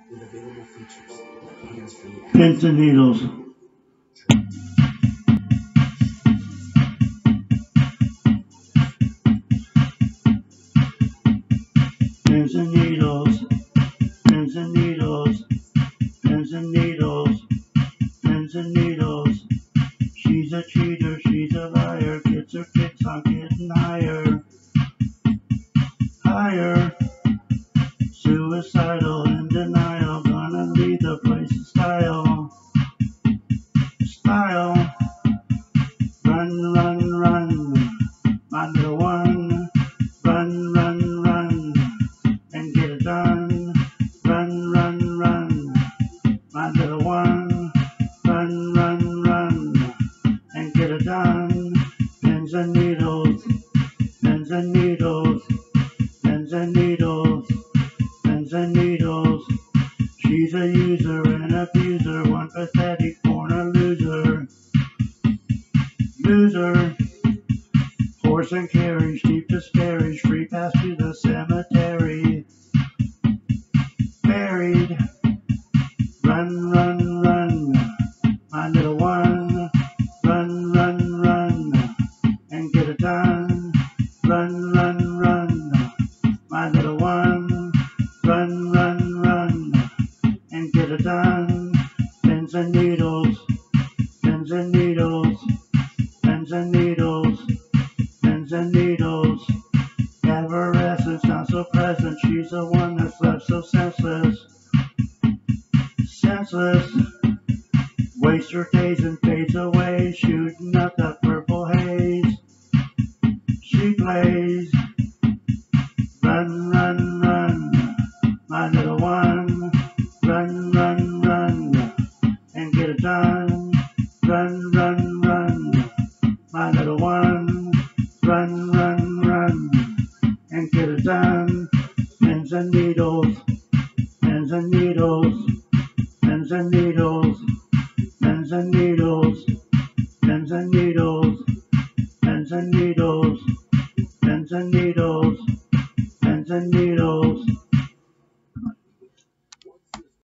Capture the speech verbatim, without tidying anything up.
Pins and needles. Pins and needles. Pins and needles. Pins and needles. Pins and needles. She's a cheater, she's a liar. Gets her kicks on getting higher. Higher. Suicidal in denial. Gonna leave the place in style. Style. Run, run, run. My little one. Run, run, run. And get it done. Run, run, run. My little one. Run, run, run. And get it done. Pins and needles. Pins and needles. Pins and needles. Pins and needles. She's a user and abuser. One pathetic corner loser. Loser. Horse and carriage, deep disparage, free pass to the cemetery. Buried. Run, run, run. My little one. Run, run, run. And get it done. Run, run, run. My little one. Run, run, run. And get it done. Pins and needles. Pins and needles. Pins and needles. Pins and needles. Have her essence not so present. She's the one that's left so senseless. Senseless. Waste her days and fades away, shooting up that purple haze. She plays. Run, run, run. My little one. Run, run, run. And get it done. Run, run, run. My little one. Run, run, run. And get it done. Pins and needles. Pins and needles. Pins and needles. Pins and needles. Pins and needles. Pins and needles. Pins and needles. Pins and needles.